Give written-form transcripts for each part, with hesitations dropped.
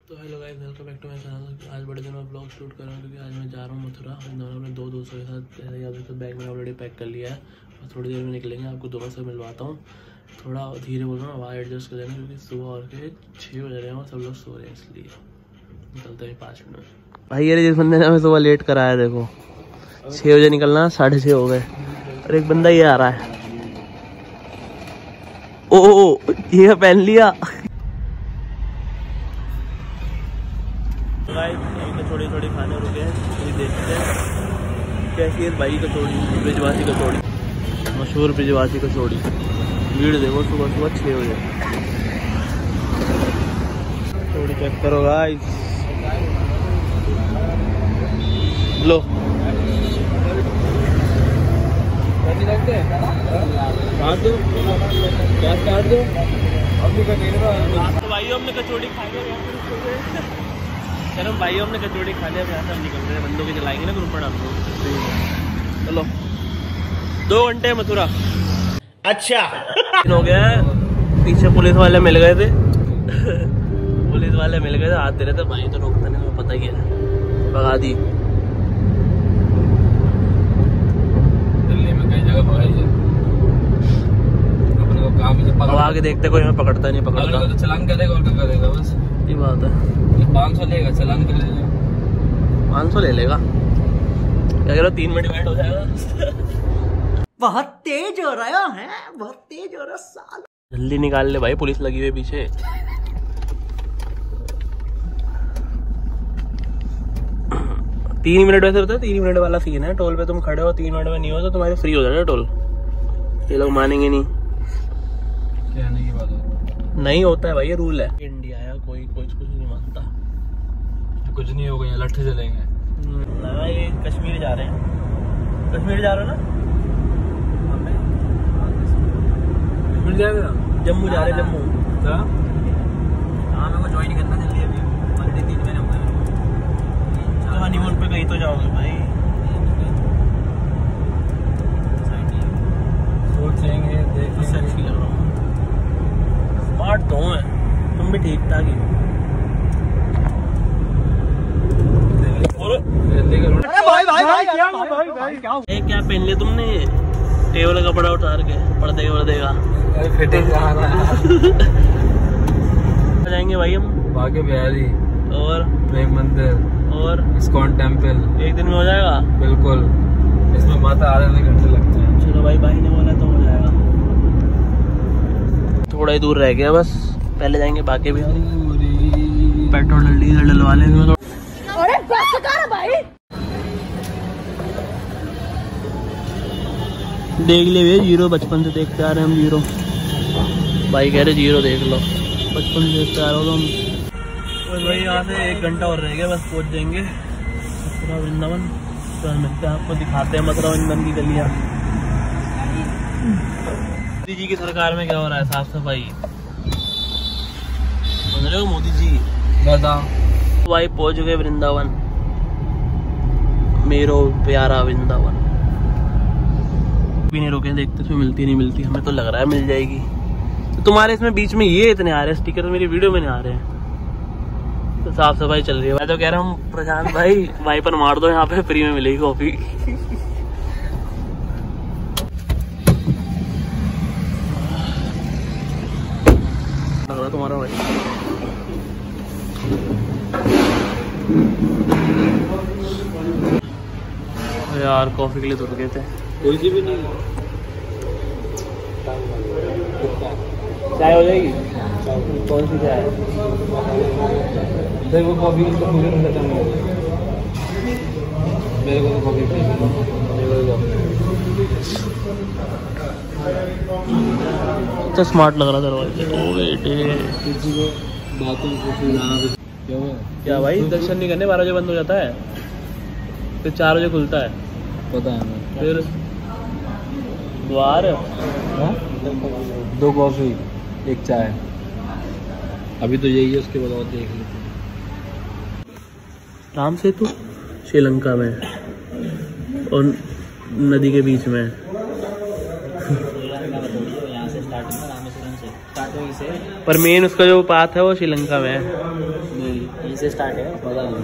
तो hello guys, welcome back to my channel. आज बड़े दिन में ब्लॉग शूट कर रहा हूँ क्योंकि आज मैं जा रहा हूँ मथुरा। इन दोनों ने दो दोस्तों के साथ पहले याद तो बैग में ऑलरेडी पैक कर लिया है और थोड़ी देर में निकलेंगे। आपको दोनों से मिलवाता हूँ। थोड़ा धीरे बोल रहा हूँ, आवाज़ एडजस्ट कर लेना क्योंकि सुबह और के 6 बज रहे हैं और सब लोग सो रहे हैं, इसलिए निकलते हैं 5 मिनट में। भाई ये जिस बंदे ने हमें सुबह लेट कराया, देखो 6 बजे निकलना, 6:30 हो गए और एक बंदा ये आ रहा है। ओ ये पहन लिया। थोड़ी थोड़ी खाने रुके हैं, ये देखते हैं कैसी है भाई कचौड़ी, ब्रिजवासी कचौड़ी, मशहूर ब्रिजवासी कचौड़ी। भीड़ देखो सुबह सुबह 6 बजे। थोड़ी चेक करो गाइस, लो तो भाई हमने कचौड़ी खाई है। चलो भाई हमने कचौड़ी खा लिया, यहाँ से हम निकल रहे हैं। बंदों के चलाएंगे ना ग्रुप पर हम लोग। चलो 2 घंटे मथुरा। अच्छा हो गया है। पीछे पुलिस वाले मिल गए थे। पुलिस वाले मिल गए थे, हाथ दे रहे थे। भाई तो रोकता नहीं, तुम्हें पता ही है, भगा दी। दिल्ली में कई जगह भगाई है अपने को, काम से पकड़ा के देखते कोई हमें पकड़ता नहीं। पकड़ता तो चलान करेगा और क्या करेगा, बस ये बात है। 500 लेगा, चलान कर लेगा। 500 ले लेगा, क्या कह रहा, 3 मिनट वेट हो जाएगा। बहुत तेज हो रहा है, बहुत तेज हो रहा साल। जल्दी निकाल ले भाई, पुलिस लगी हुई पीछे। 3 मिनट वैसे होता है, 3 मिनट वाला सीन है। टोल पे तुम खड़े हो, 3 मिनट में नहीं हो तो तुम्हारे फ्री हो जाएगा टोल। ये लोग मानेंगे नहीं, कहने की बात है। नहीं होता है भाई, ये रूल है। इंडिया है, कोई कुछ नहीं मानता। कुछ नहीं होगा, यहाँ लट्ठे चलेंगे। ना ये कश्मीर जा रहे हैं। कश्मीर जा रहे हो ना? कश्मीर जा रहे हो? जम्मू जा रहे हैं, जम्मू। हाँ मेरे को ज्वाइन करना जल्दी, अभी 3 महीने हो गए। तो हनीमून पे कहीं तो जाओगे भाई। सोचेंगे, देखेंगे। सेक्सी लग रहा हूँ, स्मार्ट तो है, तुम भी ठीक ठाक ही। क्या पहन लिया तुमने? टेबल का कपड़ा उतार के पर्दे का फिटिंग जाएंगे भाई हम। बागे बिहारी और प्रेम मंदिर और इस्कॉन टेम्पल एक दिन में हो जाएगा। बिल्कुल, इसमें माता आधे घंटे लगते हैं। चलो भाई ने बोला तो हो जाएगा। थोड़ा ही दूर रह गया बस, पहले जाएंगे बागे बिहारी। पेट्रोल डीजल डलवा लेंगे। अरे बस कर भाई, देख ले भैया, जीरो बचपन से देखते आ रहे हैं हम। जीरो भाई कह रहे जीरो देख लो, बचपन से देखते आ रहे हो तुम। बस भाई यहाँ से 1 घंटा और रह गया, बस पहुँच जाएंगे मथुरा वृंदावन। तो मिलते हैं, आपको दिखाते हैं मथुरा वृंदावन की गलियाँ। मोदी जी की सरकार में क्या हो रहा है, साफ सफाई। समझ रहे हो, मोदी जी दादा। भाई पहुँच गए वृंदावन, मेरो प्यारा वृंदावन। भी नहीं रुके, देखते तो मिलती नहीं मिलती। हमें तो लग रहा है मिल जाएगी। तो तुम्हारे इसमें बीच में ये इतने आ रहे हैं स्टिकर, मेरी वीडियो में नहीं आ रहे हैं। तो साफ सफाई चल रही है। मैं तो कह रहा हूँ प्रशांत भाई, वाइपर मार दो, यहाँ पे फ्री में मिलेगी कॉफी। लग रहा तुम्हारा भाई। यार कॉफी के लिए तो रुके थे, कोई सी भी नहीं। चाय हो जाएगी? कौन सी चाय? देखो कॉफी तो मुझे नहीं खत्म हो, मेरे को तो कॉफी तो स्मार्ट लग रहा था। बातों को क्या भाई, दर्शन नहीं करने 12 बजे बंद हो जाता है, फिर 4 बजे खुलता है। पता है। फिर द्वार 2 कॉफी 1 चाय, अभी तो यही है, उसके बाद और देख लेते। राम सेतु श्रीलंका में और नदी के बीच में। यहाँ से स्टार्टिंग रामेश्वरम से, पर मेन उसका जो पाथ है वो श्रीलंका में है। यहीं से स्टार्ट है, पता नहीं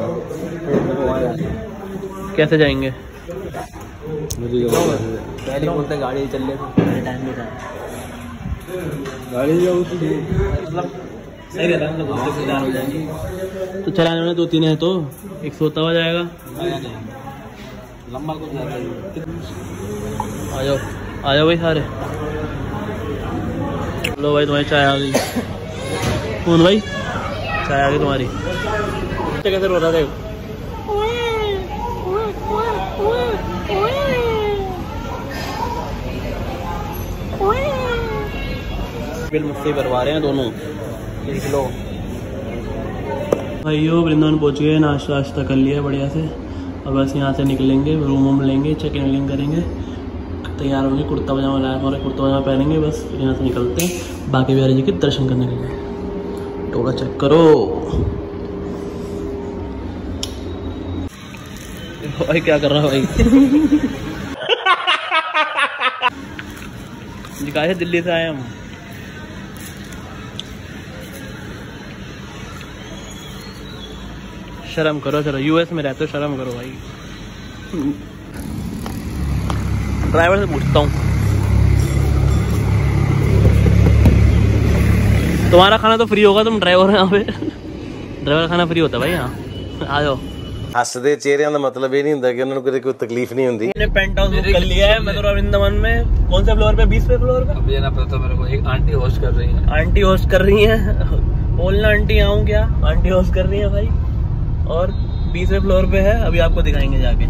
कैसे जाएंगे? पहले बोलते गाड़ी चल रही थी, टाइम नहीं था। गाड़ी जो मतलब सही रहता है, मतलब हो जाएगी। तो चलाने में 2-3 है तो एक सोता हुआ जाएगा। लंबा कुछ ज़्यादा। आ जाओ भाई सारे। लो भाई तुम्हारी चाय आ गई। कौन भाई? चाय आ गई तुम्हारी। कैसे रो रहा था? बिल मुझसे भरवा रहे हैं दोनों, देख लो भाइयों। वृंदावन पहुंच गए, नाश्ता वाश्ता कर लिया बढ़िया से। और बस यहाँ से निकलेंगे, रूम वूम लेंगे, चेक इन करेंगे, तैयार होंगे, कुर्ता पजामा लाया हमारे, कुर्ता पजामा पहनेंगे, बस फिर यहाँ से निकलते हैं बाकी बिहारी जी के दर्शन करने के लिए। टोला चेक करो भाई, क्या कर रहा है भाई? निकाले दिल्ली से आए हम। शर्म करो, चलो यूएस में रहते हो, शर्म करो भाई। ड्राइवर से पूछता हूँ, तुम्हारा खाना तो फ्री होगा, तुम ड्राइवर हो यहाँ पे। ड्राइवर का खाना फ्री होता है भाई यहाँ। आ जाओ। हसदे चेहरिਆਂ ਦਾ मतलब ये नहीं ਹੁੰਦਾ कि उन्होंने कोई तकलीफ नहीं होती। मैंने पेंट हाउस बुक कर लिया है, मैं तो वृंदावन में। कौन से फ्लोर पे? 20वें फ्लोर पे। अब ये ना पता मेरे को, एक आंटी होस्ट कर रही है। आंटी होस्ट कर रही है, बोलना आंटी आऊँ क्या? आंटी होस्ट कर रही है भाई। और 20वें फ्लोर पे है, अभी आपको दिखाएंगे जाके।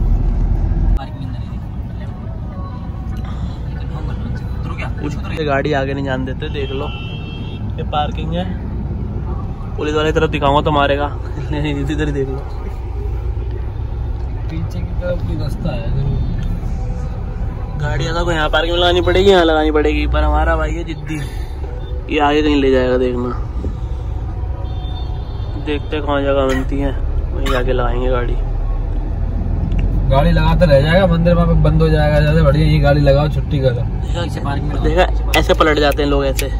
गाड़ी आगे नहीं जान देते, देख लो ये पार्किंग है। पुलिस वाले तरफ दिखाऊंगा तो मारेगा। इधर ही देख लो, पीछे की तरफ भी रास्ता है। गाड़ी को यहाँ पार्किंग में लगानी पड़ेगी, यहाँ लगानी पड़ेगी, पर हमारा भाई है जिद्दी, ये आगे कहीं ले जाएगा। देखना, देखते कहाँ जगह बनती है, वहीं जाके लगाएंगे गाड़ी। गाड़ी लगाते रह जाएगा, मंदिर वहाँ पे बंद हो जाएगा। ज्यादा बढ़िया ये गाड़ी लगाओ, छुट्टी करो। देखा, ऐसे पलट जाते हैं लोग, ऐसे।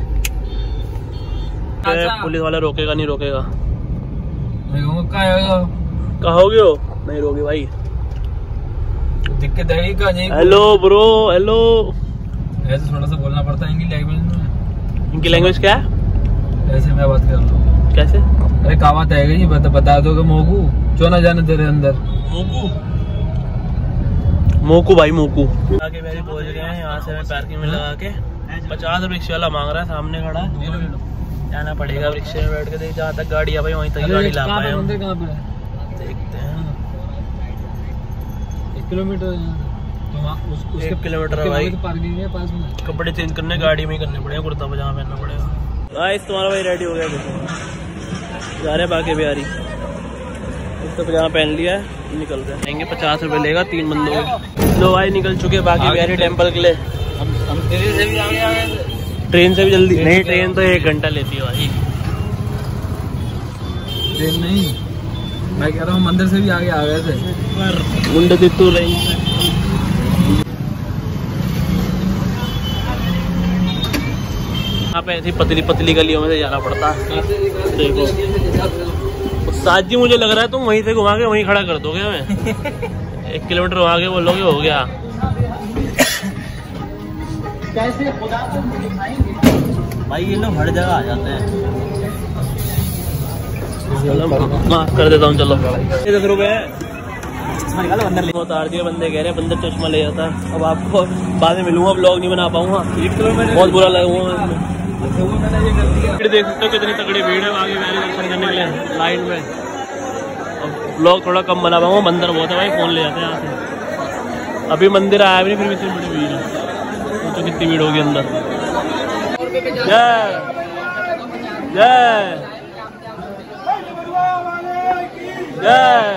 पुलिस वाला रोकेगा नहीं, रोकेगा। कहोगे हो? नहीं रोके भाई, दिक्कत है। Hello bro, hello. ऐसे थोड़ा सा बोलना पड़ता है इनकी लैंग्वेज में। इनकी लैंग्वेज क्या है? ऐसे मैं बात कर रहा हूँ। कैसे? अरे कहावत है जी, बता दो मोगू क्यों ना जाने तेरे अंदर। मोकू भाई, मोकू। आगे मेरे पहुंच गए हैं, यहाँ से मैं पार्किंग में लगा के 50 रिक्शे वाला मांग रहा है, सामने खड़ा है। जाना पड़ेगा रिक्शे में बैठ के, देख जहाँ तक गाड़ी है भाई वहीं तक गाड़ी ला पाए। मंदिर कहाँ पे है? देखते हैं। 1 किलोमीटर। 1 किलोमीटर है भाई। पार्किंग है पास में। कपड़े चेंज करने गाड़ी में ही करने पड़ेगा, कुर्ता पजामा पहनना पड़ेगा। गाइस तुम्हारा भाई रेडी हो गया, देखो जा रहे बाकी बिहारी। कुर्ता पजामा पहन लिया है, निकल रहे हैं। 50 रुपये लेगा 3 बंदों के। लो भाई निकल चुके बाकी बिहारी टेम्पल के लिए। हम दिल्ली से भी आ गए। ट्रेन से भी जल्दी नहीं, ट्रेन तो 1 घंटा लेती है भाई। ट्रेन नहीं, मैं कह रहा हूँ मंदिर से भी आगे आ गए थे। मुंडे तित्तू रही। यहाँ पे ऐसी पतली पतली गलियों में से जाना पड़ता है। देखो उस्ताद जी, मुझे लग रहा है तुम वहीं से घुमा के वहीं खड़ा कर दोगे हमें। 1 किलोमीटर वहाँ के बोलोगे हो गया। भाई ये लोग हर जगह आ जाते हैं। माफ कर देता हूँ, चलो 10 रुपए उतार दिए। बंदे कह रहे हैं बंदर चश्मा ले जाता। अब आपको बाद में मिलूंगा, ब्लॉग नहीं बना पाऊंगा, बहुत बुरा लगूंगा। देख सकते हो कितनी तगड़ी भीड़ है आगे दर्शन करने के लिए लाइन में। अब ब्लॉग थोड़ा कम बना पाऊंगा, मंदिर बहुत है भाई, फोन ले जाते हैं यहाँ से। अभी मंदिर आया भी नहीं, फिर इतनी बड़ी भीड़ है। तो कितनी भीड़ होगी अंदर। जय जय जय।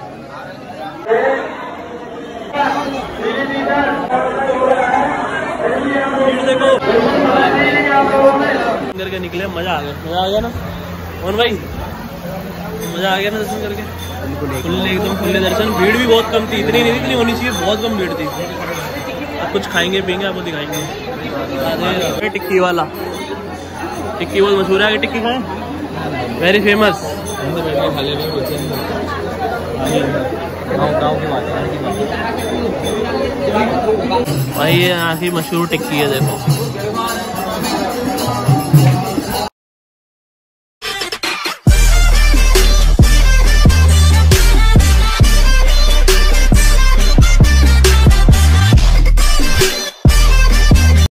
देखो करके निकले, मजा आ गया ना मोहन भाई, मजा आ गया ना दर्शन करके। खुले एकदम खुले दर्शन। भीड़ भी बहुत कम थी, इतनी नहीं, इतनी होनी चाहिए, बहुत कम भीड़ थी। अब कुछ खाएंगे पीएंगे, आपको दिखाएंगे। टिक्की वाला, टिक्की बहुत मशहूर है, टिक्की खाएं, वेरी फेमस। खा ले गाँव की बात है भाई ये यहाँ की मशहूर टिक्की है देखो।